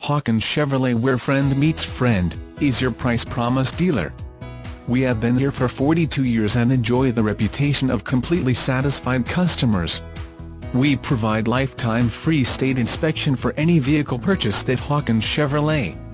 Hawkins Chevrolet, where friend meets friend, is your price promise dealer. We have been here for 42 years and enjoy the reputation of completely satisfied customers. We provide lifetime free state inspection for any vehicle purchased at Hawkins Chevrolet.